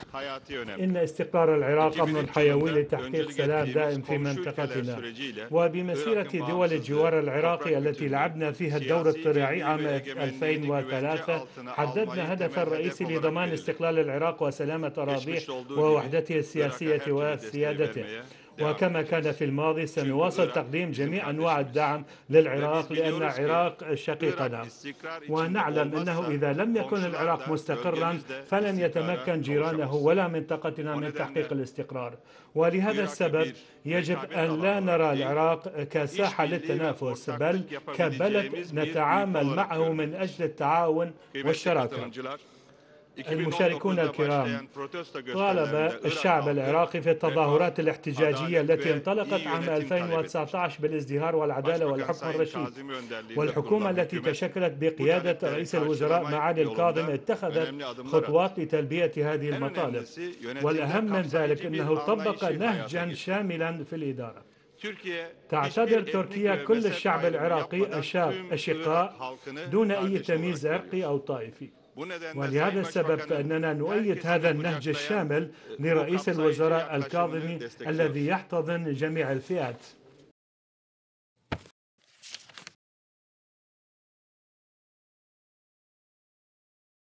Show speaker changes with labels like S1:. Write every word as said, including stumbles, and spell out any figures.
S1: إن استقرار العراق أمر حيوي لتحقيق
S2: öncülük
S1: سلام
S2: ettiğimiz
S1: دائم في
S2: komşu ülkeler
S1: منطقتنا.
S2: süreciyle
S1: وبمسيرة
S2: Irak'ın
S1: دول الجوار
S2: bağımsızlığı,
S1: العراقي
S2: toprak
S1: التي
S2: bütünlüğü,
S1: لعبنا فيها الدور
S2: siyasi
S1: الطليعي
S2: birliği
S1: عام
S2: ve egemenliğini güvence
S1: ألفين وثلاثة
S2: altına almayı
S1: حددنا هدفا
S2: temel hedef
S1: رئيسي
S2: olarak
S1: لضمان
S2: belirledik.
S1: استقلال العراق وسلامة أراضيه
S2: Geçmişte olduğu gibi
S1: ووحدته
S2: Irak'a
S1: السياسية
S2: her türlü desteği
S1: وسيادته.
S2: vermeye devam
S1: وكما كان
S2: edeceğiz.
S1: في الماضي
S2: Çünkü
S1: سنواصل
S2: Irak
S1: تقديم
S2: bizim
S1: جميع أنواع
S2: kardeşimiz
S1: الدعم
S2: ve
S1: للعراق
S2: biz
S1: لأن
S2: biliyoruz ki
S1: العراق
S2: Irak
S1: شقيقنا.
S2: istikrar içinde
S1: ونعلم أنه
S2: olmazsa
S1: إذا لم يكن
S2: komşular
S1: العراق
S2: da
S1: مستقرا
S2: bölgemiz de
S1: فلن
S2: istikrara
S1: يتمكن جيرانه
S2: kavuşamaz.
S1: ولا منطقتنا
S2: O
S1: من
S2: nedenle
S1: تحقيق الاستقرار. ولهذا
S2: Irak'ı
S1: السبب
S2: bir
S1: يجب
S2: rekabet
S1: أن لا
S2: alanı
S1: نرى
S2: olarak değil,
S1: العراق كساحة
S2: işbirliği ve
S1: للتنافس بل
S2: ortaklık
S1: كبلد
S2: yapabileceğimiz bir ülke
S1: نتعامل
S2: olarak
S1: معه من
S2: görmeliyiz.
S1: أجل التعاون
S2: Kıymetli
S1: والشراكة.
S2: katılımcılar,
S1: المشاركون
S2: iki bin on dokuzda
S1: الكرام،
S2: başlayan protesto
S1: طالب
S2: gösterilerinde Irak
S1: الشعب
S2: halkı
S1: العراقي في
S2: refah,
S1: التظاهرات الاحتجاجية
S2: adalet
S1: التي
S2: ve
S1: انطلقت
S2: iyi
S1: عام
S2: yönetim talep etmiştir.
S1: ألفين وتسعة عشر بالازدهار والعدالة
S2: Başbakan
S1: والحكم
S2: Sayın
S1: الرشيد.
S2: Kazimi önderliğinde
S1: والحكومة
S2: kurulan
S1: التي
S2: hükümet
S1: تشكلت
S2: bu
S1: بقيادة
S2: talepleri
S1: رئيس الوزراء
S2: karşılama
S1: معالي الكاظم
S2: yolunda
S1: اتخذت
S2: önemli adımlar attı.
S1: خطوات لتلبية هذه
S2: En
S1: المطالب.
S2: önemlisi yönetimde
S1: والأهم من ذلك
S2: kapsayıcı
S1: أنه
S2: bir
S1: طبق
S2: anlayışı hayata
S1: نهجا
S2: geçirdi.
S1: شاملا في الإدارة.
S2: Türkiye
S1: تعتبر
S2: hiçbir etnik
S1: تركيا
S2: ve
S1: كل
S2: mezhep
S1: الشعب
S2: ayrımı
S1: العراقي
S2: yapmadan
S1: أشا-
S2: tüm
S1: أشقاء
S2: Irak halkını
S1: دون أي
S2: kardeş
S1: تمييز
S2: olarak
S1: عرقي
S2: görüyor.
S1: أو طائفي.
S2: Bu nedenle
S1: ولهذا
S2: Sayın
S1: السبب
S2: Başbakan'ın
S1: فإننا نؤيد
S2: herkesi
S1: هذا
S2: de
S1: النهج
S2: kucaklayan
S1: الشامل
S2: bu
S1: لرئيس
S2: kapsayıcı
S1: الوزراء
S2: yaklaşımını
S1: الكاظمي
S2: destekliyoruz.
S1: الذي يحتضن جميع الفئات.